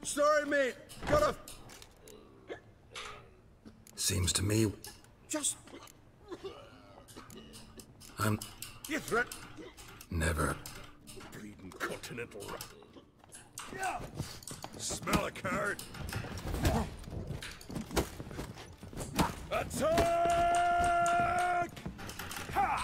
Sorry, mate. Gotta... Seems to me Just... I'm You threat... never... Bleeding continental rat. Yeah! Smell a card. Attack! Ha!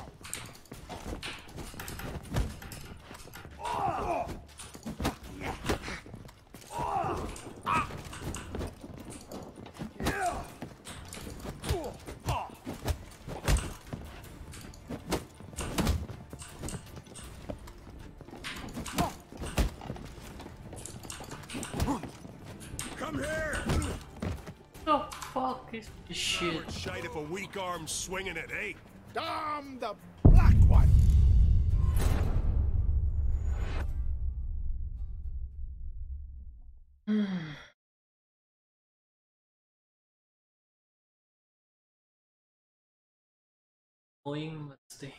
Come here! The fuck is this shit? You're shite if a weak arm's swinging it, eh? Damn the black one! Annoying mistake.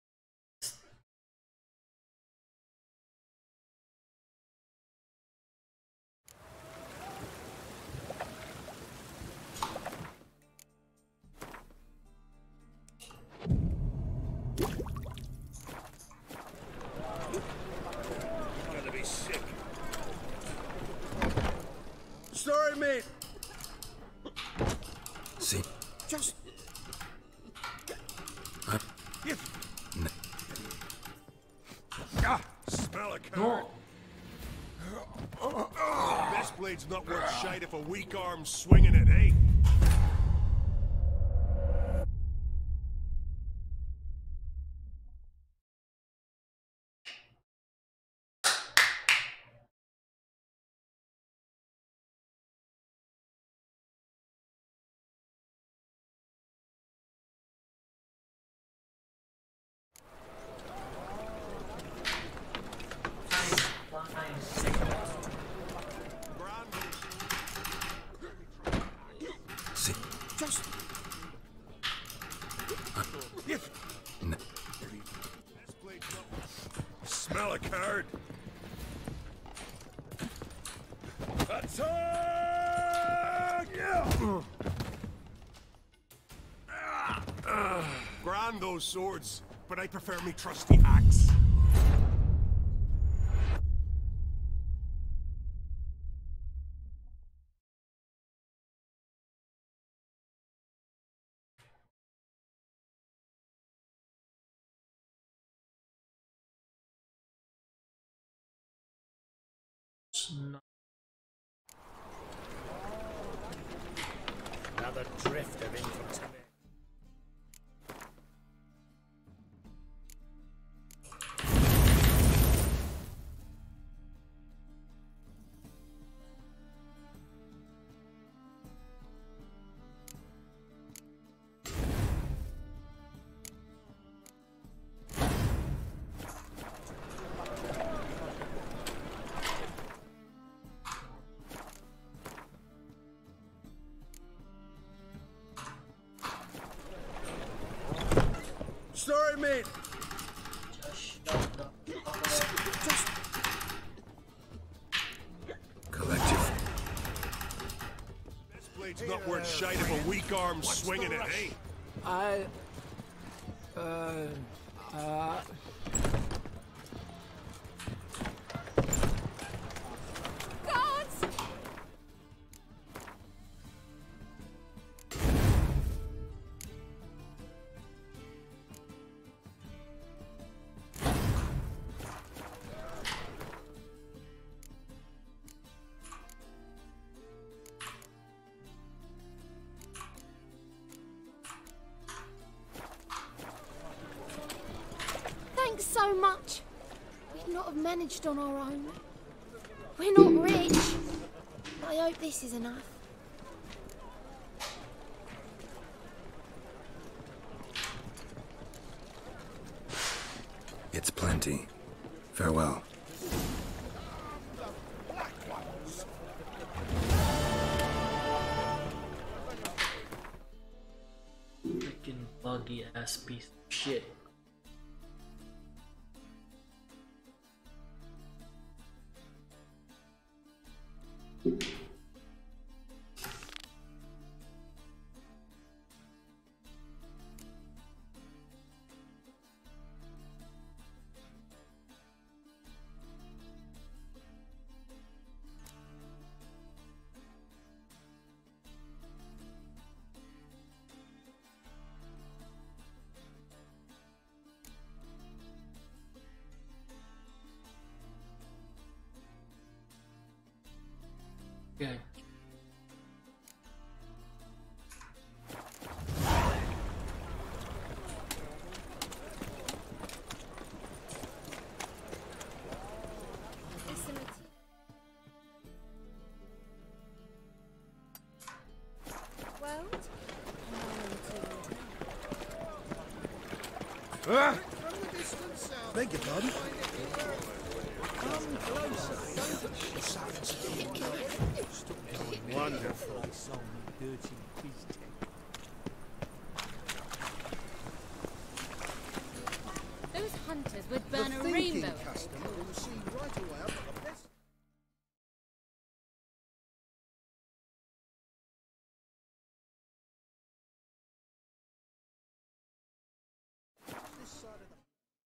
I'm gonna be sick. Sorry, mate. See, Just... I'm You... n Ah! Smell a card. No. This blade's not worth shite if a weak arm's swinging it, eh? see, Just... You... n This blade's not worth... Smell a card. Attack! Yeah! Grand those swords, but I prefer me trusty axe. Another drift of infantry. Sorry, mate. collective. This blade's not worth shite if a weak arm's swinging it, eh? Guards! Thanks so much. We'd not have managed on our own. We're not rich. But I hope this is enough. It's plenty. Farewell. Freaking buggy ass piece of shit. Good. Beg your pardon? Wonderful. Those hunters would burn a rainbow. Customer will see right away up the best. This side of the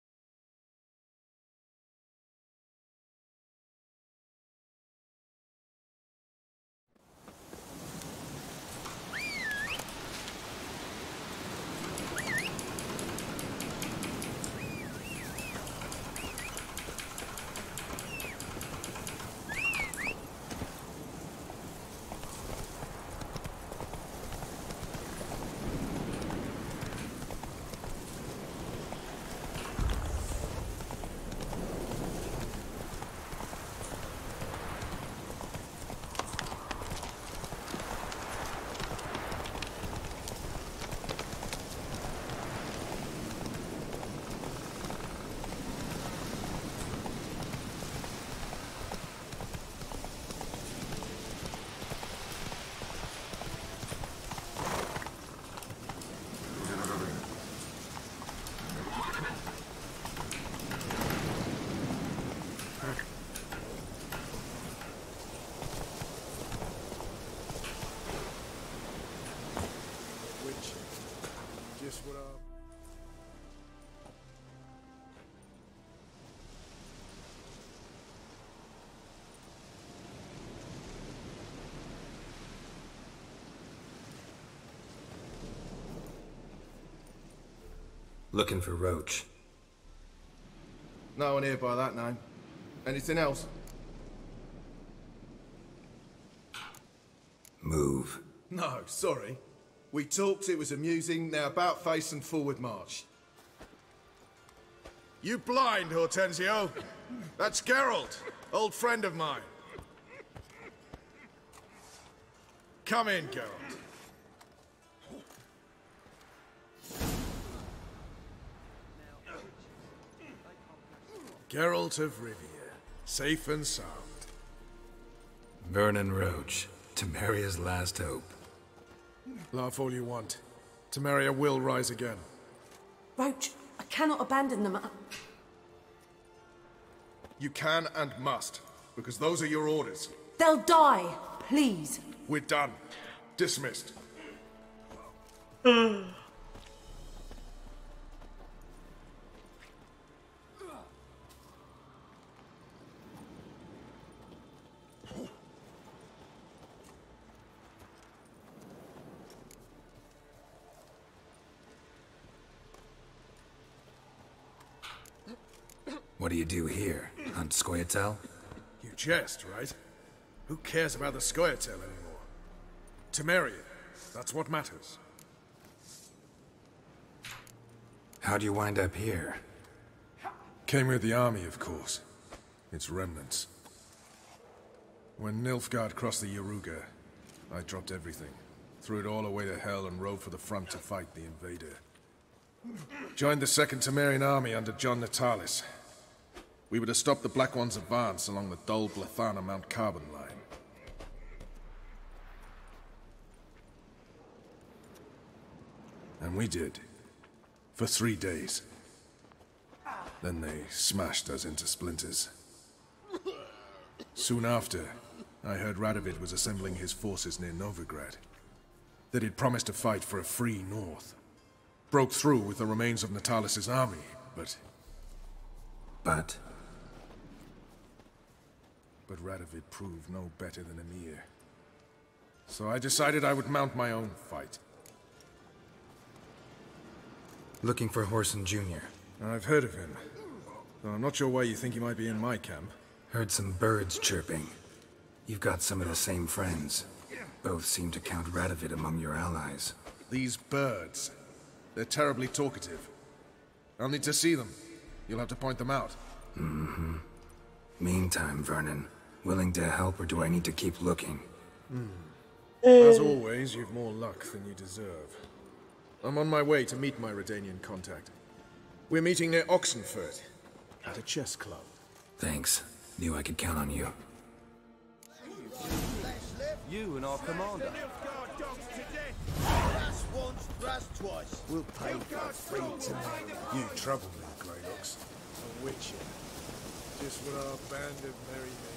just what Looking for Roach. No one here by that name. Anything else? Move. No, sorry. We talked, it was amusing, now about face and forward march. You blind, Hortensio? That's Geralt, old friend of mine. Come in, Geralt. Geralt of Rivia, safe and sound. Vernon Roach, Temeria's last hope. Laugh all you want. Temeria will rise again. Roach, I cannot abandon them. You can and must, because those are your orders. They'll die, please. We're done. Dismissed. What do you do here? Hunt Scoia'tael? You jest, right? Who cares about the Scoia'tael anymore? Temeria, that's what matters. How'd you wind up here? Came with the army, of course. Its remnants. When Nilfgaard crossed the Yaruga, I dropped everything. Threw it all away to hell and rode for the front to fight the invader. Joined the Second Temerian army under John Natalis. We were to stop the Black One's advance along the Dol Blathana Mount Carbon line. And we did. For 3 days. Then they smashed us into splinters. Soon after, I heard Radovid was assembling his forces near Novigrad. That he'd promised to fight for a free north. Broke through with the remains of Natalis' army, but But Radovid proved no better than Emir. So I decided I would mount my own fight. looking for Whoreson Jr. I've heard of him, though I'm not sure why you think he might be in my camp. Heard some birds chirping. You've got some of the same friends. Both seem to count Radovid among your allies. These birds. They're terribly talkative. I'll need to see them. You'll have to point them out. Meantime, Vernon, willing to help or do I need to keep looking? As always, you've more luck than you deserve. I'm on my way to meet my Redanian contact. We're meeting near Oxenfurt, at a chess club. Thanks. Knew I could count on you. You and our commander. Brass once, brass twice. We'll pay for free tonight. You trouble me, Greylocks. A witcher. Just what our band of merry men.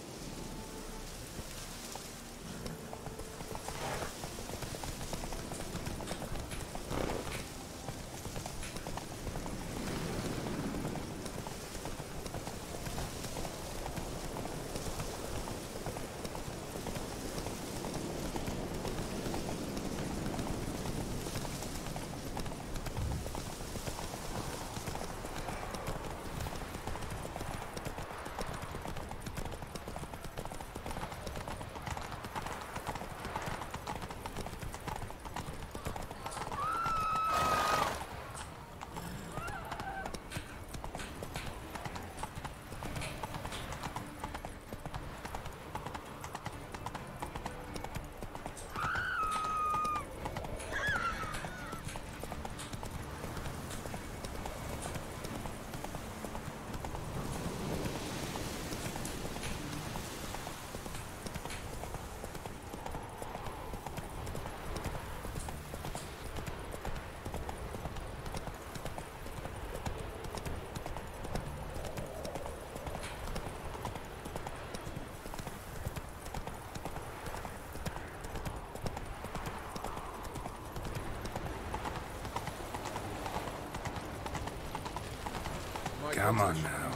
Come on now.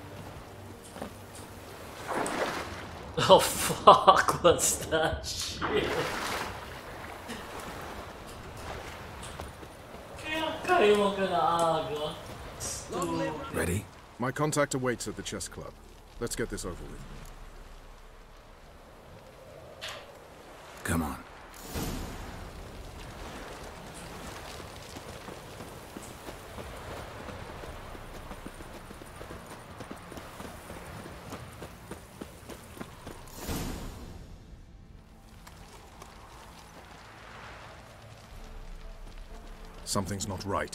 Oh fuck, what's that shit? Ready? My contact awaits at the chess club. Let's get this over with. Come on. Something's not right.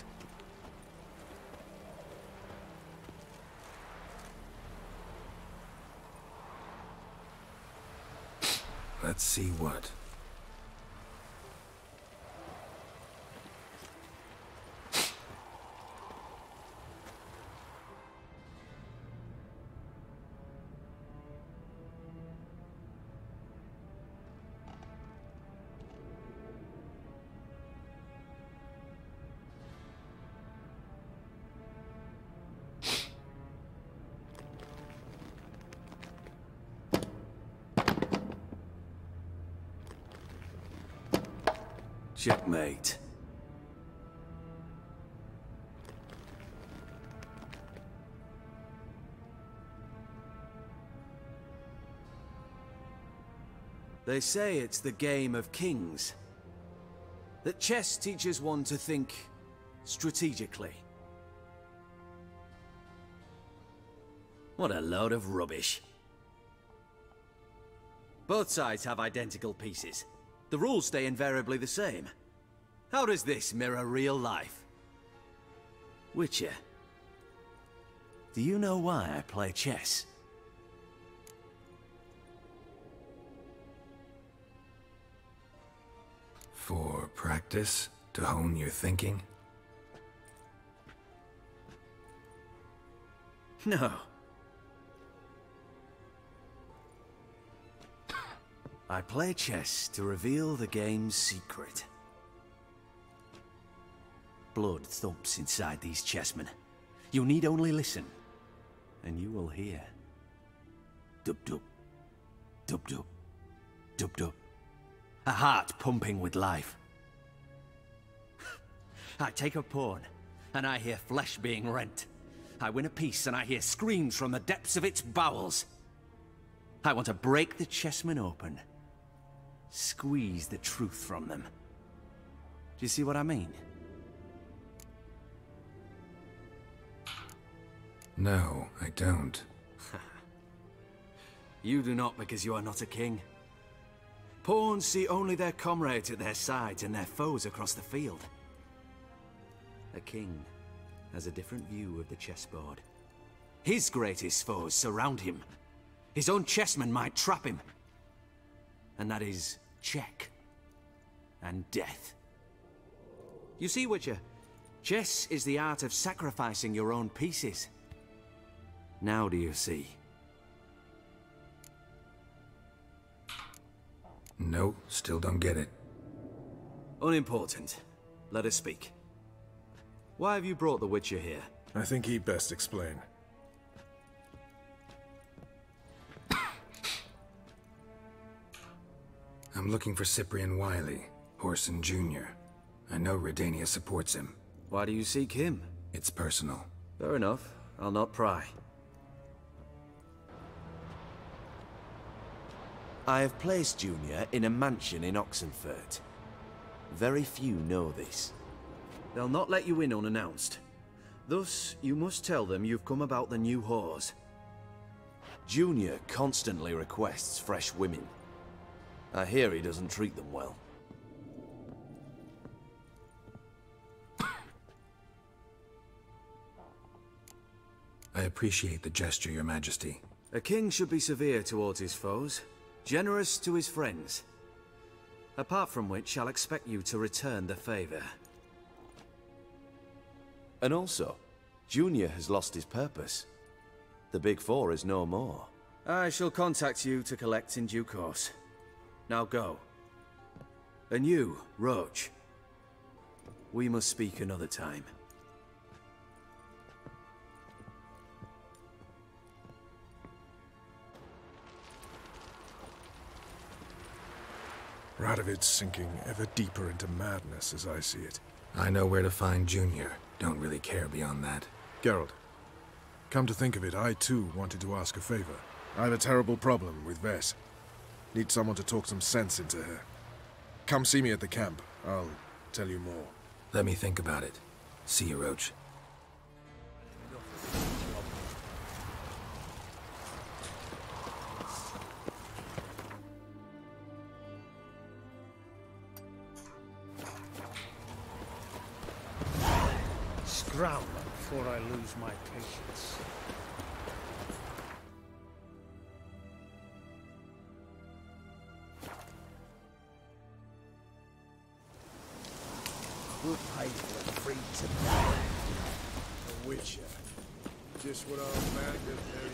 Let's see what. Checkmate. They say it's the game of kings. That chess teaches one to think strategically. What a load of rubbish. Both sides have identical pieces. The rules stay invariably the same. How does this mirror real life? Witcher, do you know why I play chess? For practice? To hone your thinking? No. I play chess to reveal the game's secret. Blood thumps inside these chessmen. You need only listen, and you will hear. Dub-dub, dub-dub, dub-dub. A heart pumping with life. I take a pawn, and I hear flesh being rent. I win a piece, and I hear screams from the depths of its bowels. I want to break the chessmen open. Squeeze the truth from them. Do you see what I mean? No, I don't. You do not because you are not a king. Pawns see only their comrades at their sides and their foes across the field. A king has a different view of the chessboard. His greatest foes surround him. His own chessmen might trap him. And that is check and death. You see, Witcher, chess is the art of sacrificing your own pieces. Now do you see? No, still don't get it. Unimportant. Let us speak. Why have you brought the Witcher here? I think he'd best explain. I'm looking for Cyprian Wiley, Whoreson Jr. I know Redania supports him. Why do you seek him? It's personal. Fair enough. I'll not pry. I have placed Junior in a mansion in Oxenfurt. Very few know this. They'll not let you in unannounced. Thus, you must tell them you've come about the new whores. Junior constantly requests fresh women. I hear he doesn't treat them well. I appreciate the gesture, Your Majesty. A king should be severe towards his foes, generous to his friends. Apart from which, I'll expect you to return the favor. And also, Junior has lost his purpose. The Big Four is no more. I shall contact you to collect in due course. Now go. And you, Roach. We must speak another time. Radovid's sinking ever deeper into madness as I see it. I know where to find Junior. Don't really care beyond that. Geralt, come to think of it, I too wanted to ask a favor. I have a terrible problem with Vess. Need someone to talk some sense into her. Come see me at the camp. I'll tell you more. Let me think about it. See you, Roach. Scram before I lose my patience. Good pay for free to buy. A Witcher. Just what our Magda married.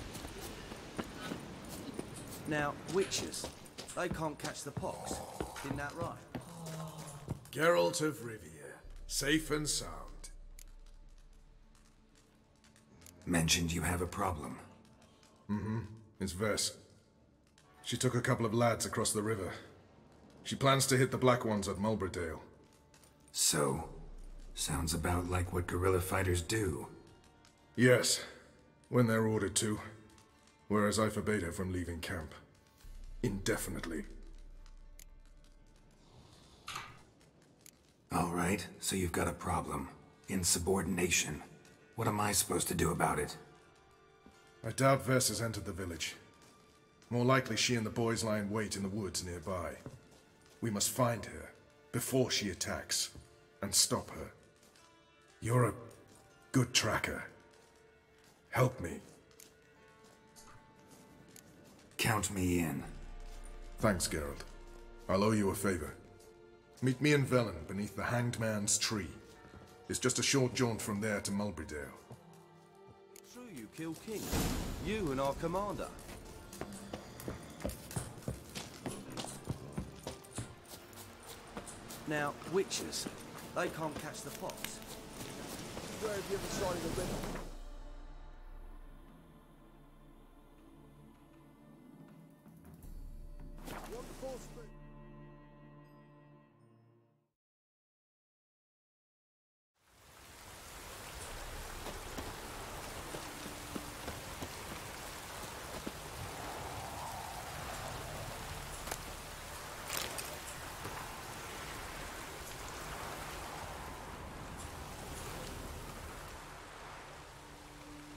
Now, witches, they can't catch the pox. Isn't that right? Geralt of Rivia. Safe and sound. Mentioned you have a problem. It's Vess. She took a couple of lads across the river. She plans to hit the Black Ones at Mulberdale. So, sounds about like what guerrilla fighters do. Yes, when they're ordered to. Whereas I forbade her from leaving camp. Indefinitely. All right, so you've got a problem. Insubordination. What am I supposed to do about it? I doubt Vess has entered the village. More likely she and the boys lie in wait in the woods nearby. We must find her before she attacks and stop her. You're a good tracker. Help me. Count me in. Thanks, Geralt. I'll owe you a favor. Meet me in Velen beneath the Hanged Man's tree. It's just a short jaunt from there to Mulberdale. True, you killed King. You and our commander. Now, witches, they can't catch the fox. Where have you ever side of the river?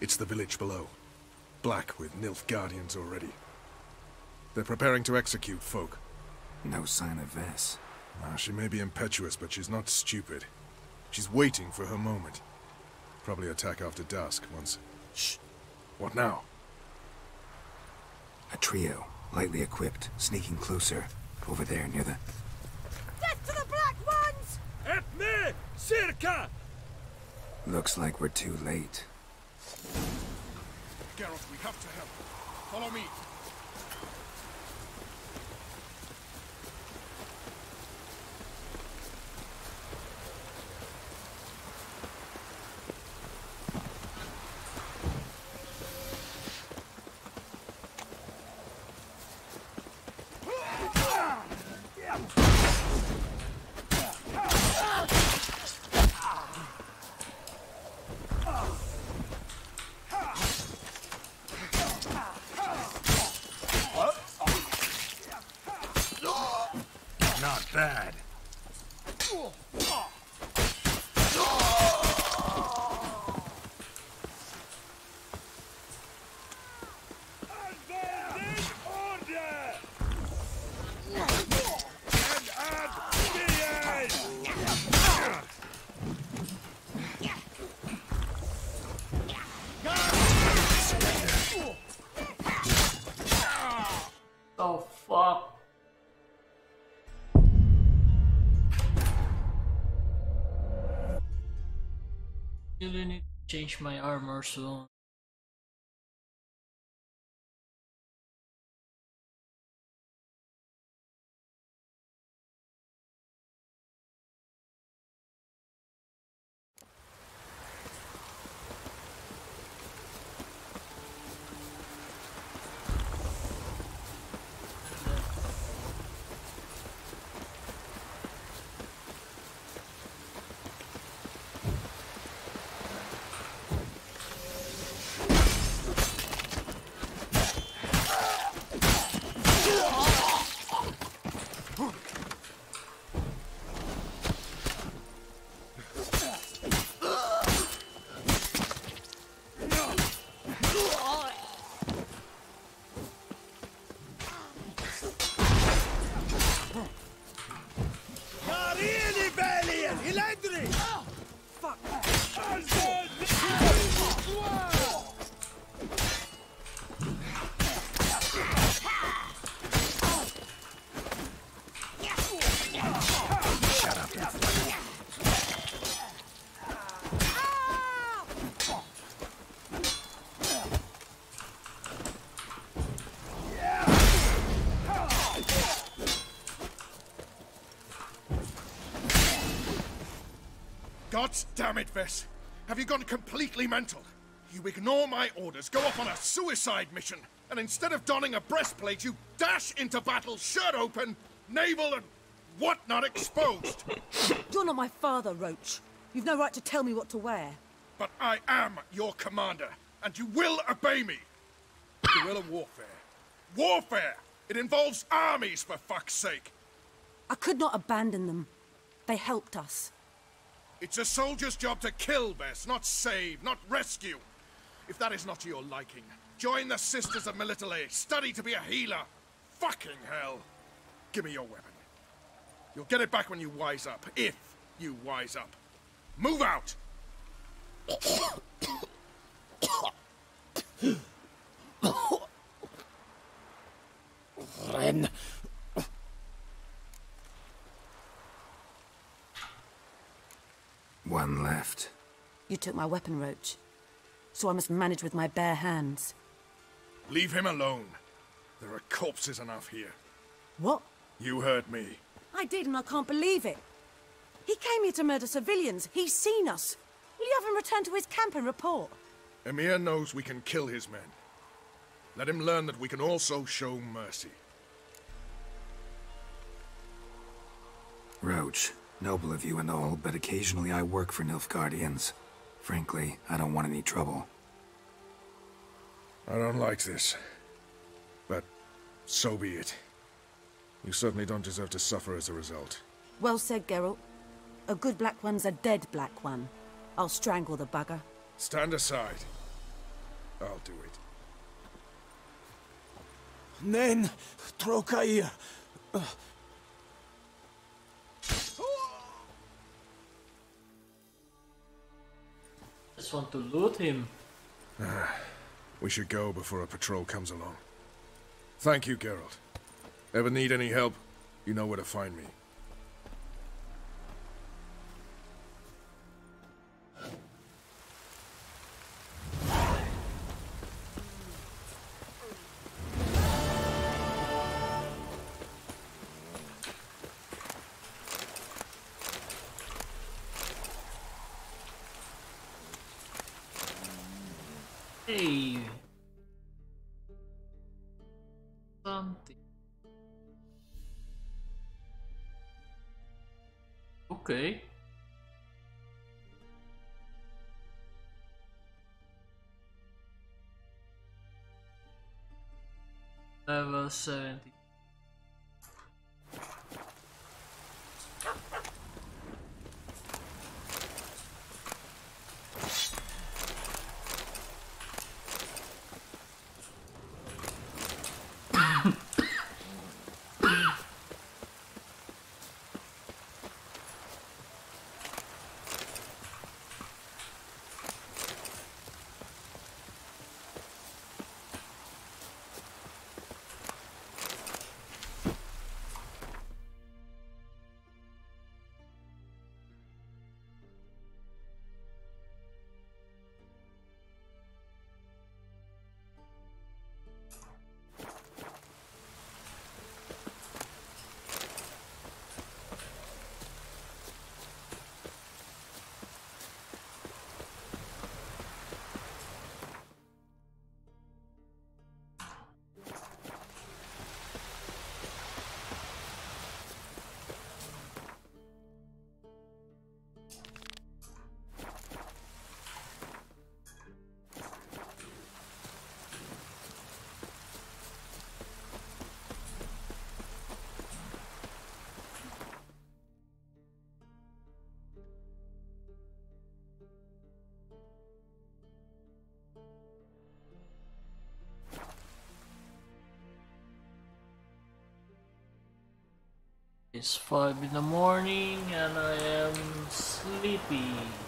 It's the village below. Black with Nilfgaardians already. They're preparing to execute folk. No sign of Vess. She may be impetuous, but she's not stupid. She's waiting for her moment. Probably attack after dusk once... Shh! What now? A trio, lightly equipped, sneaking closer. Over there, near the... Death to the Black Ones! At me! Circa! Looks like we're too late. Geralt, we have to help. Follow me. Not bad. Oh fuck. Really need to change my armor soon. God damn it, Vess! Have you gone completely mental? You ignore my orders, go off on a suicide mission, and instead of donning a breastplate, you dash into battle, shirt open, navel and whatnot exposed! You're not my father, Roach. You've no right to tell me what to wear. But I am your commander, and you will obey me! Guerrilla warfare. Warfare! It involves armies, for fuck's sake! I could not abandon them. They helped us. It's a soldier's job to kill, Vess, not save, not rescue. If that is not to your liking, join the Sisters of Melitele, study to be a healer. Fucking hell. Give me your weapon. You'll get it back when you wise up, if you wise up. Move out! Ren. One left. You took my weapon, Roach. So I must manage with my bare hands. Leave him alone. There are corpses enough here. What? You heard me. I did, and I can't believe it. He came here to murder civilians. He's seen us. Will you have him return to his camp and report? Emir knows we can kill his men. Let him learn that we can also show mercy. Roach, noble of you and all, but occasionally I work for Nilfgaardians. Frankly, I don't want any trouble. I don't like this. But so be it. You certainly don't deserve to suffer as a result. Well said, Geralt. A good Black One's a dead Black One. I'll strangle the bugger. Stand aside. I'll do it. Nen Trokair. Just want to loot him. We should go before a patrol comes along. Thank you, Geralt. Ever need any help, you know where to find me. Hey. Something. Okay. Level 70. It's 5 in the morning and I am sleepy.